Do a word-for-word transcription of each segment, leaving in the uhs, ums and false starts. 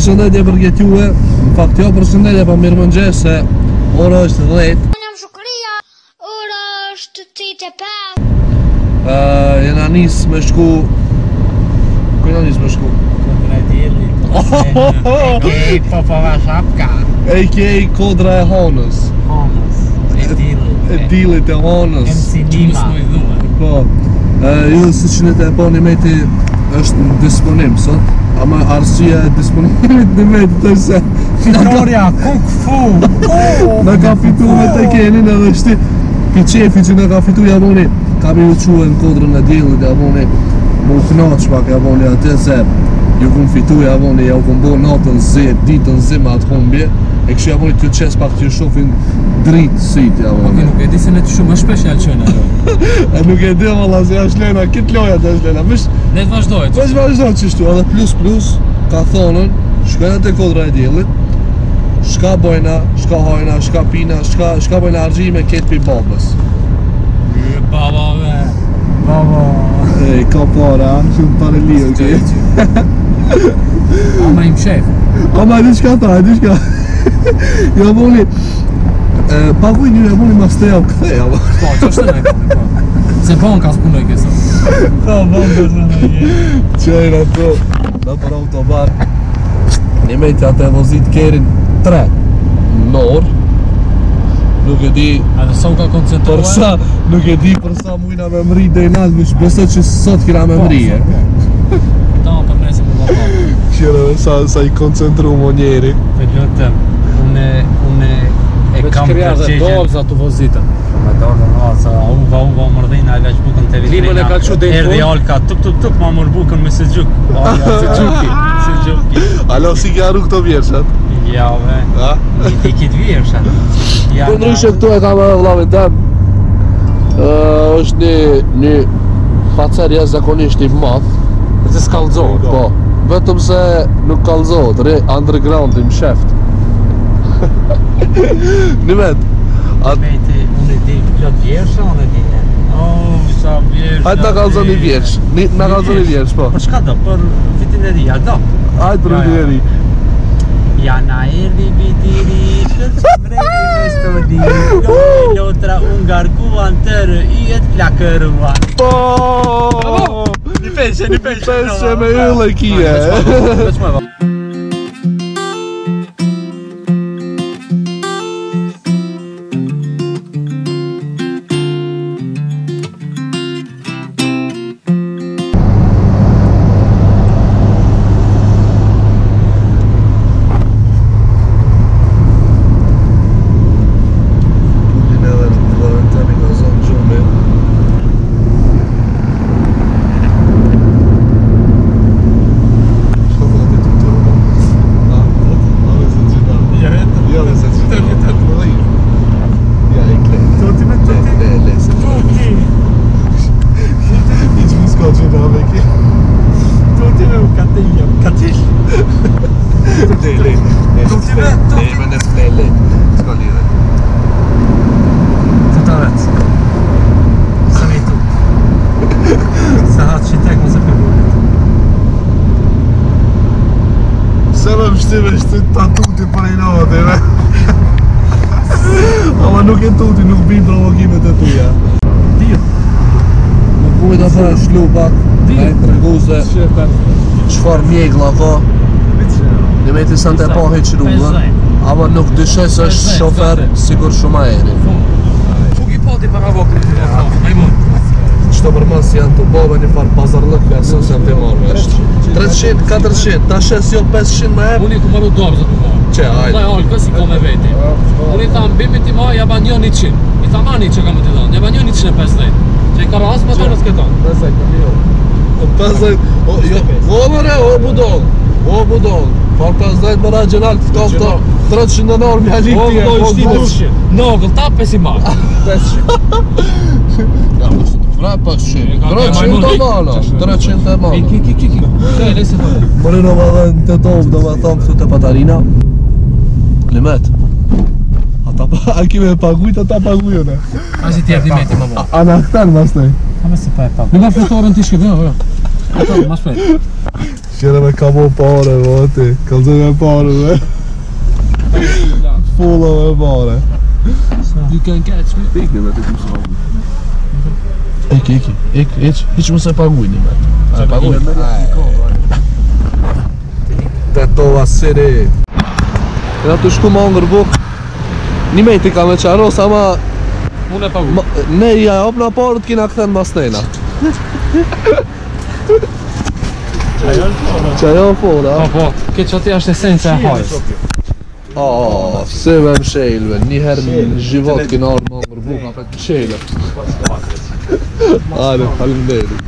përshëndetje për këtë juve. Në fakt jo përshëndetje, pa mirëmëngjes se ora është dhjetë. Unë jam Shukria, ora është tetë e pesë. Uh, jena nis me shku. Ku jena nis me shku? Kodra e diellit. Ej, popova shapka. A K A Kodra e Honës. Honës. E diellit. E diellit e Honës. M C Nima. Po. Uh, ju si që në të e po një meti është në disponim sot. Ama arsyeja e disponimit në metë të se Fitoria, kung fu! Në ka fitu me të kenin edhe shti Pi qefi që në ka fitu jamoni Kam ju quë në Kodrën e diellit jamoni Mu knaq pak jamoni atë se Ju kun fitu jamoni, ja u kun bo natën zi, ditën zi me atë humbje E kështu jamoni t'ju qes pak t'ju shofin dritë sit jamoni. Nuk e di se ne të shumë më shpesh jalë qëna. E nuk e di valla se është lena, kitë loja të është lena. Mish, ne të vazhdojt. Veç vazhdojt qështu, edhe plus plus ka thonën, shkojna te Kodra e diellit, shka bojna, shka hajna, shka pina, shka, shka bojna argjime ketë pi babës. Baba me. Baba. Ej, ka para, shumë pare lijo këtë. Ama im shef. Ama di shka ta, di shka. Jo boli, paguj një e boli mas të jau këthej, ama. Po, që është të ne boli, po. Se banka s'punoj kësa. Po, banka s'punoj. Qejna të, në për autobar, një mejtë atë e vozit kerin tre në orë, nuk e di Edhe sa u ka koncentruar? përsa, nuk e di përsa mujna me mri dhe i natë, mish besoj që sot kina me mri, e. Ta për nesi për bapa. Qire dhe sa, sa i koncentru më njeri. Të lutëm, unë unë e kam përgjegjen. Dobza të vozitën. Ma dorë në sa uva uva mërdhina e veç bukën të vitrina. Limën e ka që dhe i Erdi Alka, tup tup tup ma mër bukën me se gjuk. Se gjuki, se gjuki. Alo, si kja rrug të vjershat? Ja, ve. Ha? I ti kitë vjershat. Për ndryshe këtu e kam edhe vllavin tem. është një, një facer jashtëzakonisht i madh. Se s'kallëzohet, po. Vetëm se nuk kallëzohet, re underground i msheft. Një met. Meti, unë e di plot vjersha, unë e di. Oh, sa vjersha. Hajtë na kallëzon një vjersh, na kallëzon një vjersh, po. Për shka do? Për vitin e ri, a do? Hajtë për vitin e ri. Ja na erdi bitiri, shërë vredi me stodi. Lojë lotra unë garkuan tërë, i et plakëruan. Po! Një peshe, një peshe. Peshe me ylle kije. Veç me va. Shtime shtë ta tuti për i note, me. Ama nuk e tuti, nuk bim provokimet e tuja. Dio. Nuk kujt atë e shlu pak, me të regu se qëfar mjegla ka. Një meti sa të e pa heq rrugën, ama nuk dyshe se është shofer sigur shumë aeri. Fuk i pati para vokrit, majmun. Qëto përmas janë të bove një farë pazarlëk për asën se të marrë është. trecëqind, katërqind, ta shes jo pesëqind me e. Unë i ku maru dobza të marrë. Që, hajde. Dhe Olka si ka me veti. Unë i tham, bimit i ma, ja ban një një qind. I tham, ani që ka më t'i dhanë, ja ban një një qind e pesëdhjetë. Që i ka ras më të nësë këton. pesëdhjetë, o, jo, o mëre, o budon, o budon. Par pesëdhjetë mëra gjenal të këto këto, trecëqind në norë mja O, likti e, do shti dushqin. Nogëll, ta pes i marrë. Vra pesëqind, trecëqind të mana, trecëqind të mana. Ki, ki, ki, ki. Kaj, lesi të dhe. Mërino më dhe në të tovë, do më thonë këtu të Patarina. Limet. A kime pagujt, ata pagujone. A si tjerë dimeti më bo. A në këtanë mas të? A me se pa e pa. Në nga fletorën t'i shkëve, jo, jo. Ma aspetta. C'era me cavo pare, vote. Calzo me pare, me. Full me pare. You can catch me. Ik neem het ik zo. Ik, ik, ik, ik, ik moet zijn pagui, niet meer. Hij pagui. Tetto va sere. Era tu scumonger book. Niet mee te kan met Charo, sama. Una paura. Ma- Nee, ja, op na port kina kthen masnena. Çajo fora. Po, po. Kjo që aty është esenca e hajës. Oh, se vem shelve, një herë në život kina orë mongër buka për të shelve. Hajde, faleminderit.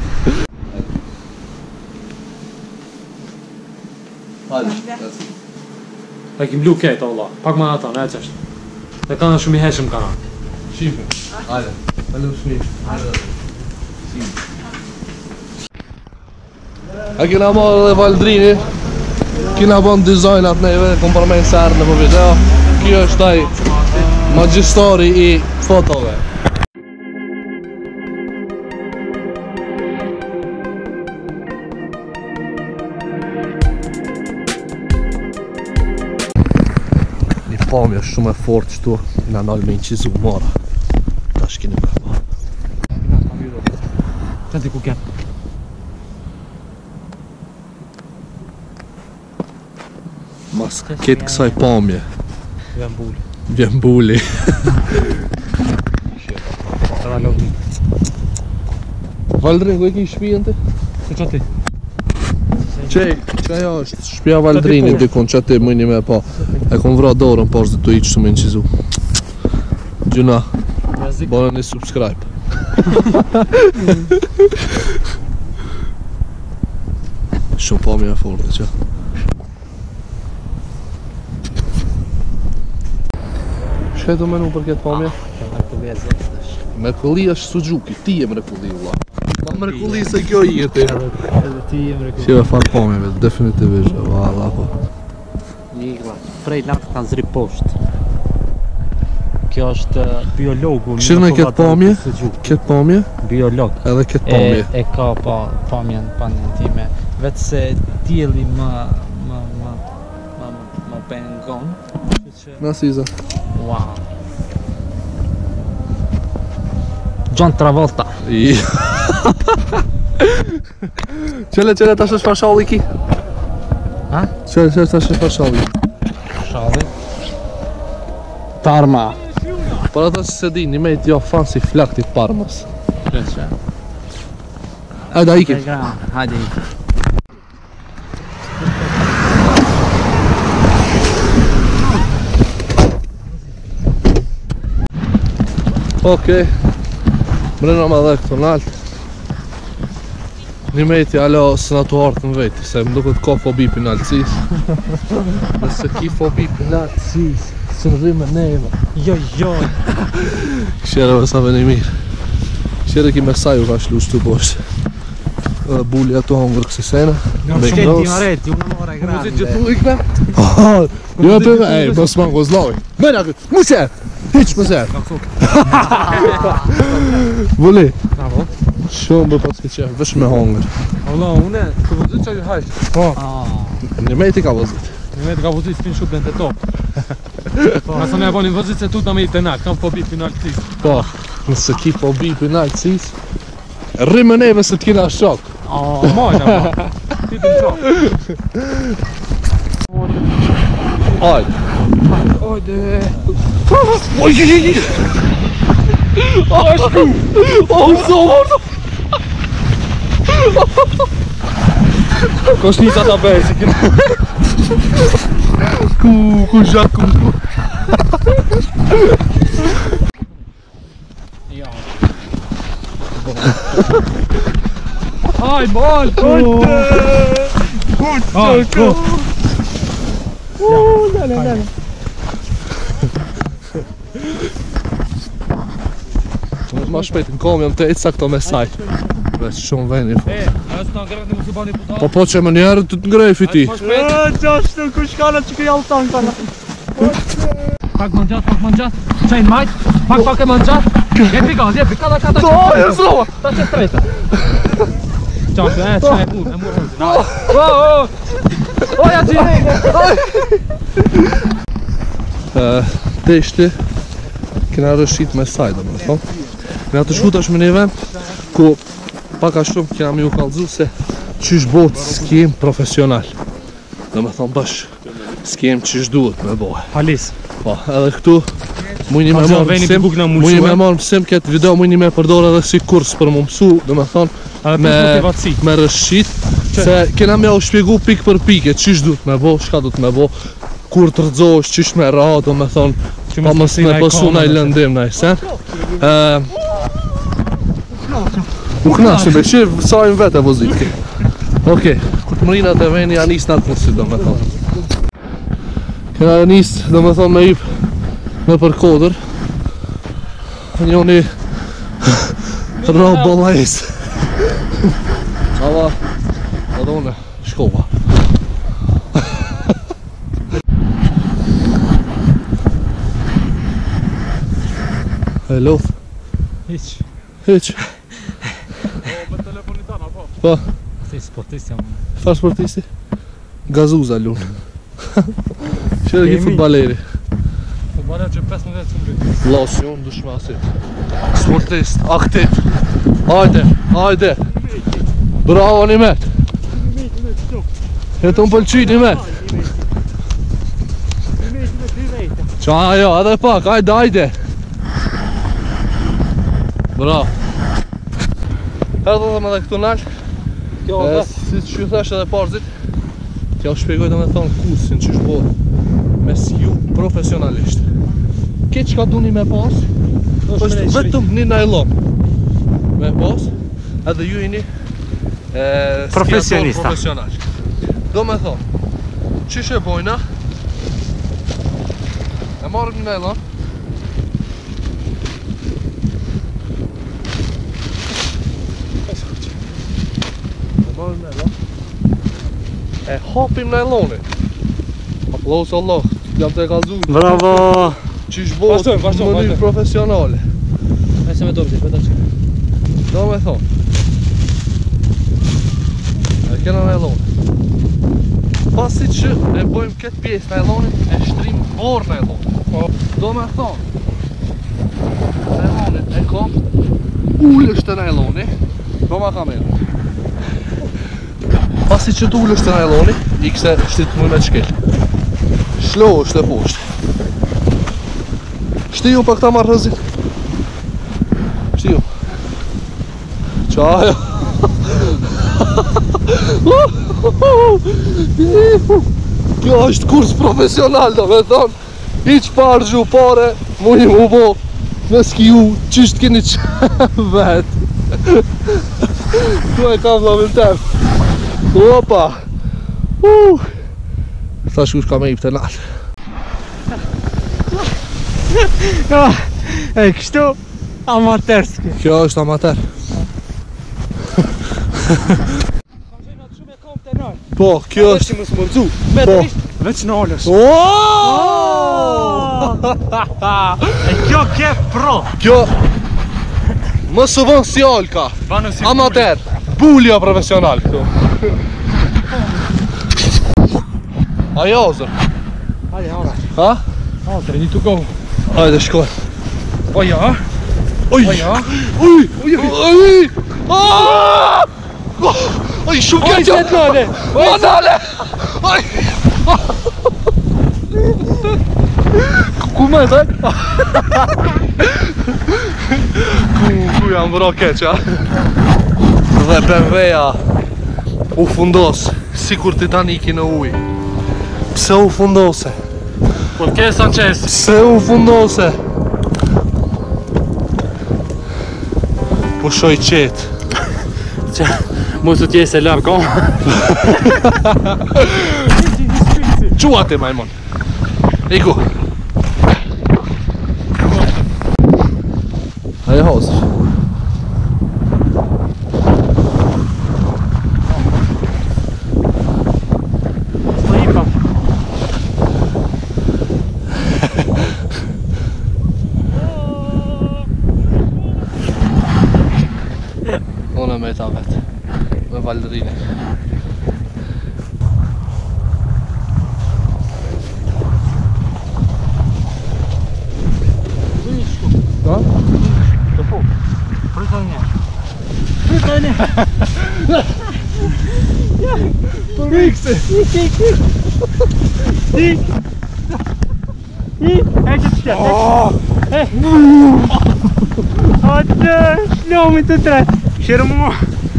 Hajde. Ta kim blu ketë, Allah. Pak ma ata, ne qështë. Dhe kanë shumë i heshëm kana. Shifë. Hajde. Falem shmif. A kina marrë dhe Valdrini. Kina bon dizajnat neve, kom përmejnë sërë në për video. Kjo është taj magjistori i fotove. Një pamje është shumë e fort qëtu, në nalë me incizu mora. Ta shkini me ba. Qënë ti ku ketë? Mas ketë kësaj pamje, Vjen buli. vjen buli. Edhe lodhi. Valdrin, ku e ki shpijen ti? Se që ti? Qej, që ajo është shpia Valdrini dikun që ti mëjni me pa. E kom vra dorën pas dhe të iqë të me incizu. Gjuna, bërë një subscribe. Shumë pamje e forte që. Shkaj të menu për këtë pamje? Mrekulli është Suzuki, ti e mrekulli vlla. Ma mrekulli se kjo i jeti. Edhe ti jem reku. Qeve farë pamjeve, definitivisht, valla po. Njëgla, prej lartë kanë zri poshtë. Kjo është biologu. Këshirë me këtë pamje, këtë pamje, Biolog. edhe këtë pamje. E, e ka pa pamjen panjen time. Vetë se dielli më më më më më pengon. Kështu që Nasiza. wow. John Travolta. I. Qële, qële, tash është farshalli ki? Ha? Qële, qële, tash është farshalli? Shalli. Parma. Por ata që se di, një mejt jo fan si flakti Parmas. Kështu. Hajde, ikim. Hajde. Okej. Mrena ma dhe këto nalt. Një mejti alo së na të artë në veti, se më duket ka fobi për naltësis. Nëse ki fobi për naltësis, së në rrimë neve. Jo, jo. Këshere me sa veni mirë. Këshere ki me saju ka shlu shtu poshtë. Edhe buli ato hongër kësi sene. Me knos. Mareti, una mora grande. Muzit gjithë mu ikme? Jo e për me, ej, më s'man gozloj. Mena këtë, mu se! Hiq më se! Buli, Bravo. shumë bë pas këtë qef, vesh me hongër. Allah, une, të vëzit që ju hajsh. Po. Një mejti ka vëzit. Në vetë ka vëzit s'pin shumë bënd të top. Nëse ne e boni vëzit se tu të me i të nak, kam fobi për naltësis. Po, nëse ki fobi për naltësis, rrimë neve se t'kina shok. Oh, majna ma. Ti të në shok. Ajde. Ojde. Oj, oj, oj, oj. Ashtu. Oh, zonë. Kosh njësa ta bëjë, si kënë. Ku, ku zhaku. Aj, mal! Ojde! Ojde! Uuu, lele, lele. Ma shpejt në kom jam të ecë sa këto me saj. Veç shumë veni. E, asë në gërët në mos i bani puta. Po po që më njerë të të ngrejfi ti. Ma shpejt. Gjashtu, kush kana që këja utan kana. Pak më gjatë, pak më gjatë. Qajnë majtë, pak pak e më gjatë. Jepi gaz, jepi, kada, kada. Do, e zova. Ta që strejta. Ciao, eh, ciao, è pure, è pure. No. Oh, oh! Oh, ja ti Uh, Deshti kena rëshit me saj, do me thonë. Kena të shku tash me një vend ku paka shumë kena me ju kallëzu se qysh bot s'kem profesional. Do me thonë bash s'kem qysh duhet me bohe. Halis. Po, edhe këtu mujni me Ka marrë veni mësim, ku kena mu mujni shue. me marrë mësim këtë video, mujni me përdor edhe si kurs për më mësu, do me thonë Edhe me, plus motivaci. me rëshit, se kena me u shpjegu pik për pike, qysh duhet me bo, shka duhet me bo, kur të rëzosh, qysh me ra, do me thonë, Që pa mos mos si me na i pësu kamë, na i dhe. lëndim na i sen. Uh, u knashe me qef, sajnë vete vozit ki. Okej, kur të mërinat e veni, ja nis natë nësi, do me thonë. Kena nis, do me thonë, me ip me për kodër. Njoni rro bolajs. Qava, adone, shkova. E loth, Hiç. hiq. Me telefonit tana, po. Po, Si sportist jam. fa sportisti? Gazuza lun. Qërë një Jemi. futbaleri. Futbaler që pesëmbëdhjetë cumbrit. Lasë, unë dushma asit. Sportist, aktiv. Hajde, hajde. Bravo Nimet. Jetë unë pëlqy Nimet. Qa ajo, edhe pak, hajde, hajde. Bravo. Erdhë dhe me dhe këtu nalë. Kjo E, dhe. si që ju thash edhe parzit, t'ja u shpjegoj dhe me thonë kursin që shpo me ju profesionalisht. Ke qka duni me pas, është vetëm një nylon me pas, edhe ju jeni e, Profesionista. skiator profesional. Do me thonë, qysh e bojna, e marrim një nylon, e marrim nylon, e hapim nylonin. Aplaus Allah, jam të e kalzu. Bravo. Qysh bot Vazhdojmë, vazhdojmë, në mënyrë vazhdojmë. profesionale. E se me dobë, vete që. Do me thonë, e kena nylonin. Pasi që e bojmë këtë pjesë nylonin, e shtrim borë nylonin. Do me thonë, nylonin e kom, ullësht të nyloni, do ma kamerë. Pasi që të ullësht të nyloni, i kse shtitë mëj me qkel. Shlo është e poshtë. Shtiju pa këta marrë rëzit. Shtiju. Qajo. Kjo është kurs profesional, do me thonë. Iq parë gju pare, mujë mu bo, me skiju, qysht keni që vetë. Tu e kam vlavin tem. Opa. Uh. Thash kush ka me ip të nalë. E kështu amaterski. Kjo është amater. Po, kjo është... më smërcu. Po. Veç në olësh. Oooo! E kjo ke pro. Kjo... Më së vënë si olka. Banë si Amater. Bulja profesional këtu. Ajo, zër. Hajde, hajde. Ha? Hajde, ready to go. Hajde, shkoj. O ja. Oj! O ja. Uj! Uj! Uj! Aaaa! Oj, shumë Oj, keqo! se t'nale. Ma nale! Oj! Ku me të? Ku, ku jam vëra keqa? Dhe B M W-ja u fundos, si kur Titaniki në uj. Pse u fundose? Po ke Sanchez. Pse u fundose? Po shoj qetë. Që mos të tjesë e largo. Qua ti majmon? Iku. Ajo hozër. Po ipa. Unë me ta vetë. me Valderini. Da? Do fu. Prytonie. Prytonie. Pryksy! Ik, ik, ik. Ik. Ik. Hij zit stil. Hé. Hadi. Slow me to try. Şırmı.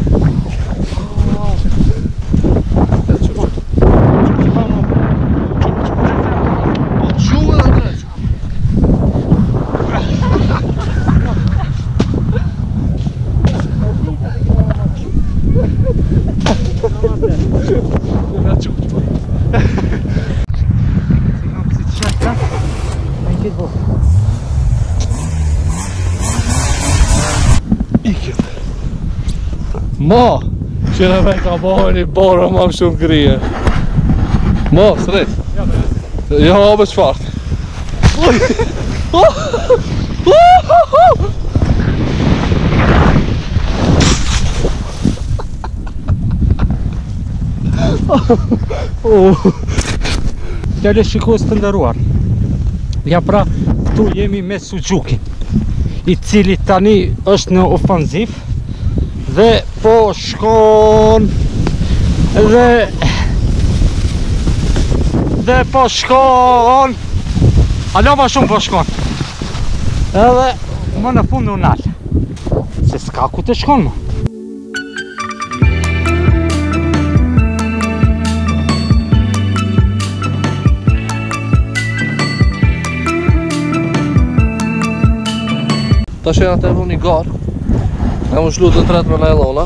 Ma! Tjena veckan, vad har ni bara man som grejer? Ma, straight? Jag har besvart. Oj! Dele shiko së të ndëruar. Ja pra, këtu jemi me Suzuki, i cili tani është në ofanziv dhe po shkon dhe dhe po shkon alo ma shumë po shkon edhe më në fund në nalë se s'ka ku të shkon më. Ta shena të evo një garë. E më shlu të tret me najlona.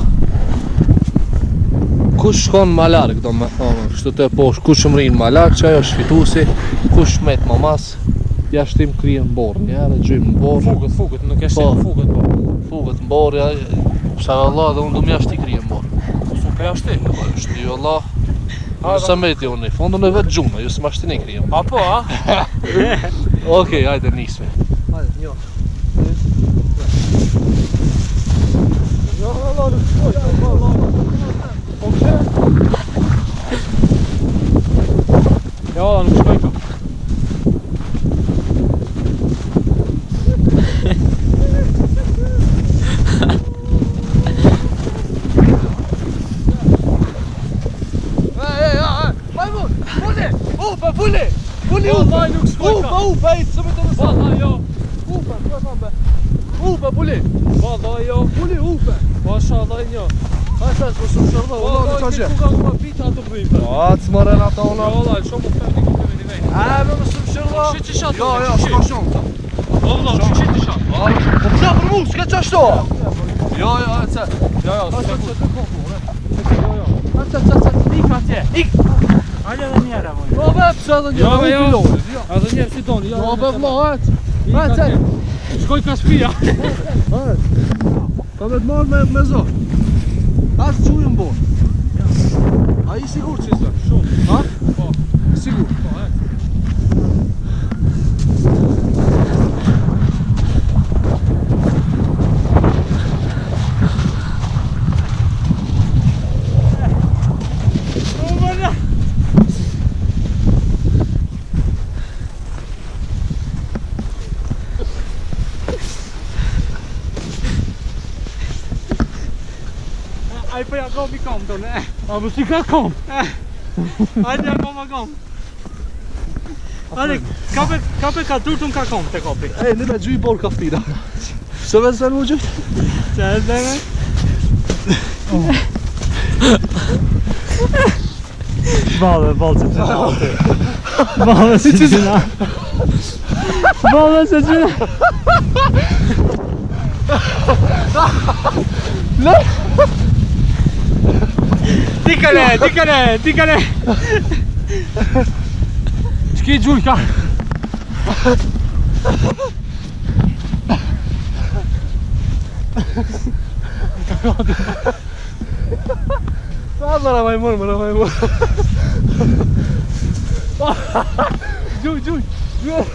Kush shkon ma larg, do me thonë, kështu të poshtë, kush më rinë ma larg, që ajo është fitusi, kush met ma mas, ja shtim krije në borë, njëre gjymë në borë. Fugët, fugët, nuk e shtim fugët po. Fugët në borë, ja, sa Allah dhe unë du mja shti krije në borë. Su ka ja shti? Shti jo Allah, nëse me ti unë, fondën e vetë gjumë, ju se ma shtini krije në borë. A po, a? Okej, hajde nismi. Hajde, njo. Jo, Allah, nuk shkoj, Allah, po kështë? Jo, Allah, nuk shkoj ka. Ej, ej, ej, majmun, puli, upe, puli, puli, upe, upe, upe, ej, së me të nësa. Valla, jo. Upe, kërë thamë be, upe, puli, Valla, jo. puli, upe. Pasha, Allah, jo. Hajde, hajde, po shumë shërdo, Valla, Allah, jo, në këtë ku ka pita të bëjmë. Atë më rena ta Jo, ona. Allah, shumë më përdi ku kemi një vejnë. E, me më shumë shërdo. Shi që shatë, Jo, Allah, jo, shi s'ka që. shumë. Allah, shi që të shatë. Po pësa për mu, s'ke që ashtu. Jo, jo, e ce. Jo, jo, Hajde, s'ka ce, ku. të kofu, ne. Jo, jo. Hajde, ce, ce, ce, ik atje, ik. Hajde edhe njëra moj. Jo, be, pëse edhe një, Jo, me jo. pilonit, jo. Edhe njerë si doni, jo. Jo, be, vlo, hajde. Hajde, ce. Shkoj ka shpia. Hajde. Pa me të marrë me, me zot. Hajde që ujë më borë. A i sigur që i zot? Shumë. Ha? Po, Sigur. po, e. Ai po ja kom i kom tonë. A më si ka kom? Hajde ja kom a kom. Hajde, kape kape ka turtun ka kom te kopi. Ej, në me gjyj borë kaftina. Se me zënë më gjyj? Se e zeme? Bale, bale se qëna. Bale se qëna. Bale se qëna. Dikane, dikane, dikane. Shki gjuj ka. Sa mëra majmur, mëra majmur. Gjuj, gjuj, gjuj.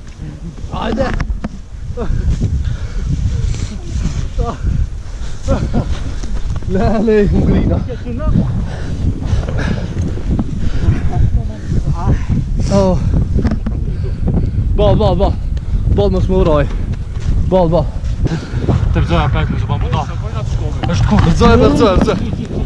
Hajde. Le, le, Ungrina. Oh. Bal, bal, bal. Bal mos më uroj. Bal, bal. Të rëzoja pak me zëpa buta. është kohë. Rëzoj, rëzoj, rëzoj.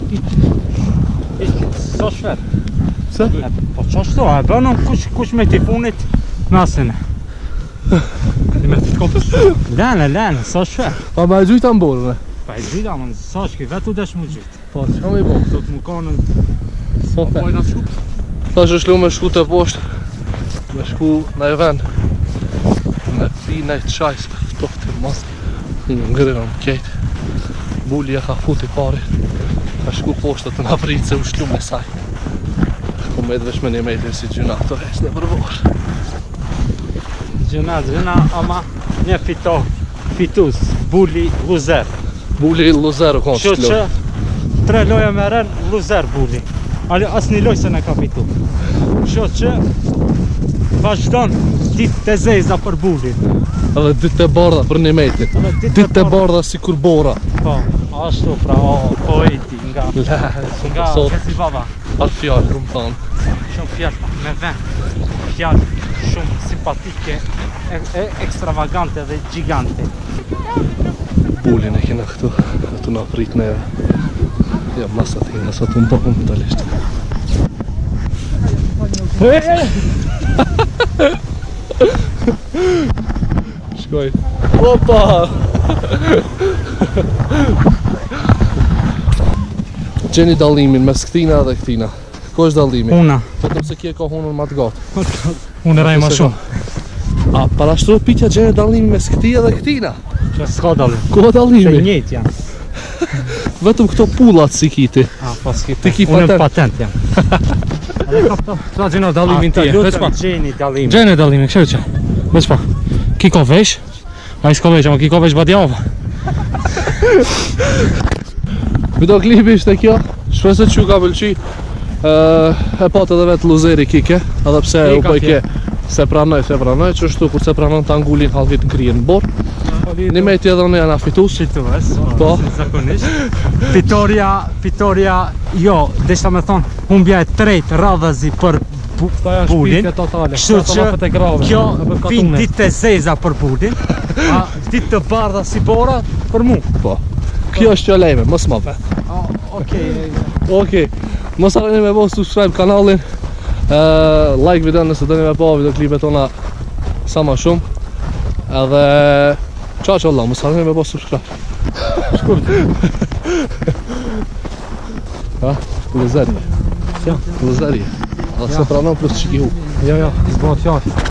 Sa shfer. Pse? Po qashtu, e bënëm kush, kush me tifunit nasine. I me të kopës? Lene, lene, sa shfer. Pa me e gjujta më borën e. Pa i gjyda, më sa shki, vetu desh më gjyt. Po, që kam i bo? Do të më konë Po, Po i na shku? ta që shlu me shku të poshtë. Me shku në e ven. Me pi në i të shajs, ftohtë të mas. Në ngrirën kejt. Bulli e ka futi pari. Ka shku poshtë të në pritë se u shlu me saj. Ku me vesh me një mejtë si gjuna të res në përvorë. gjëna, gjëna, ama një fito, fitus, bulli, luzer. Bulli luzeru konë Kështu shlu. që tre loja me ren, luzer bulli. Ali asë një loj se ne ka fitu. Kështu që vazhdon ditë të zeza për bullin. Edhe ditë të bardha për një mejtë. Edhe ditë Ditë të bardha. bardha si kur bora. Po, ashtu pra, o, poeti nga, Le, nga sot Kesi Baba. arë fjallë këmë thonë. Shumë fjallë me vend, fjallë shumë simpatike, e, e, ekstravagante dhe gjigante. Bullin e kena këtu, këtu në prit neve. Ja, masat e kena, sa të më bëhëm talisht. Shkoj. Opa! Gjeni dallimin mes këtina dhe këtina. Ko është dallimi? Una, Vetëm se kje ka hunën ma të gatë. unë raj ma shumë. A, parashtru pitja gjeni dallimin mes këtia dhe këtina? Që s'ka dallim. Ko Se dallimi? njëjtë janë. Vetëm këto pullat si kiti. A, pas kite. Ti ki Unë patent. patent jam. Edhe ka këto. Qa gjena dallimin Ata tije, veç lutëm pak. gjeni dallimin. Gjene dallimin, kështu që. Veç pak. Ki ka vesh? A i s'ka vesh, ama ki ka vesh badjava. Këto klipi ishte kjo. Shpresoj që ju ka pëlqy. Uh, e pat edhe vetë luzeri kike. Edhe pse I u ka bëj fje. ke. Se pranoj, se pranoj. Qështu kur se pranon të angullin halkit në krije në borë. Një mejti edhe në janë a fitus. Fitues, Po. zakonisht. Fitoria, fitoria, jo, deshta me thonë, humbja e trejt radhazi për bu- Ta janë bullin. shpike totale. Kështu Ato lafët e që grave, kjo apo pin katune. ditë të zeza për bullin, a ditë të bardha si bora për mu. Po. Kjo është që lejme, mos ma vetë. Okej. Okej. Mos harroni me bo subscribe kanalin. Uh, like video nëse doni me pa videoklipet tona sa ma shumë. Edhe qa që Allah, mos harroni me bo subscribe. Shkurt. Ha? Lëzeri. Ja. Lëzeri. Edhe se pranon plus qiki hu. Jo, jo, s'bëhet fjalë.